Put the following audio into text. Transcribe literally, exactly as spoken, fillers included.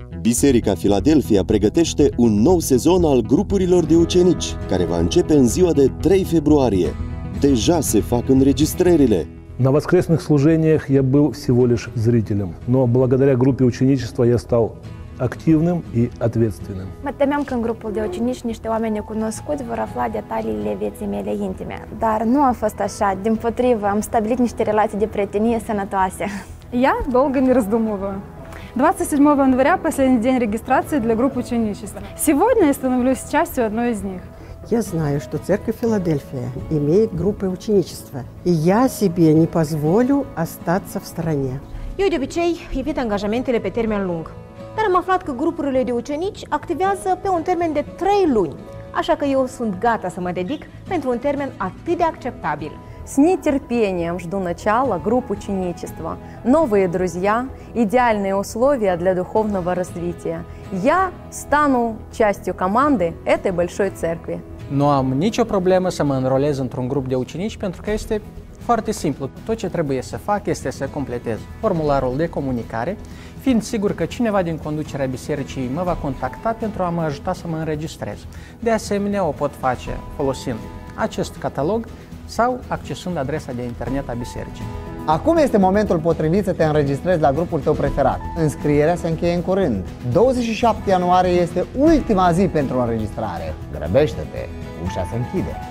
Biserica Filadelfia pregătește un nou sezon al grupurilor de ucenici, care va începe în ziua de trei februarie. Deja se fac înregistrările. На воскресных служениях я был всего лишь зрителем, но благодаря группе ученичества я стал activным и ответственным. Mă temeam că în grupul de ucenici niște oameni necunoscuți vor afla detaliile vieții mele intime. Dar nu a fost așa, dimpotrivă, am stabilit niște relații de prietenie sănătoase. Я долго не раздумываю. двадцать седьмого января – последний день регистрации для групп ученичества. Сегодня я становлюсь частью одной из них. Я знаю, что церковь Филадельфия имеет группы ученичества, и я себе не позволю остаться в стороне. Eu de obicei evit angajamentele pe termen lung, dar am aflat că grupurile de ucenici activează pe un termen de trei luni, așa că eu sunt gata să mă dedic pentru un termen atât de acceptabil. С нетерпением жду начала групп ученичества, новые друзья, идеальные условия для духовного развития. Я стану частью команды этой большой церкви. Nu am nicio problemă să mă înrolez într-un grup de ucenici pentru că este foarte simplu. Tot ce trebuie să fac este să completez formularul de comunicare, fiind sigur că cineva din conducerea bisericii mă va contacta pentru a mă ajuta să mă înregistrez. De asemenea, o pot face folosind acest catalog sau accesând adresa de internet a bisericii. Acum este momentul potrivit să te înregistrezi la grupul tău preferat. Înscrierea se încheie în curând. douăzeci și șapte ianuarie este ultima zi pentru înregistrare. Grăbește-te, ușa se închide.